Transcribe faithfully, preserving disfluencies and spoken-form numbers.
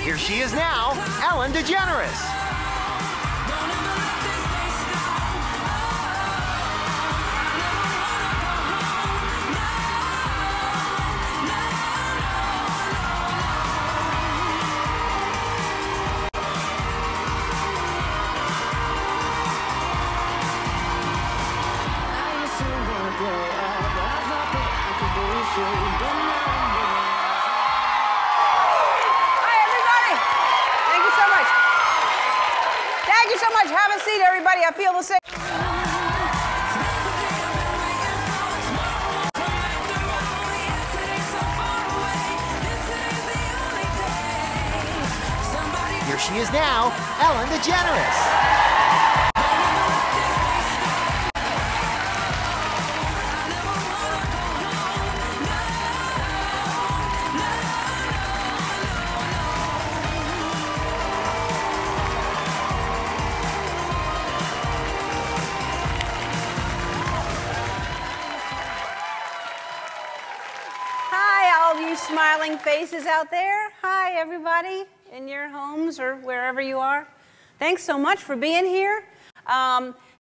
Here she is now, Ellen DeGeneres. Hi, everybody. Thank you so much. Thank you so much. Have a seat, everybody. I feel the same. Here she is now, Ellen DeGeneres. Hi, all you smiling faces out there. Hi, everybody in your homes or wherever you are. Thanks so much for being here. Um,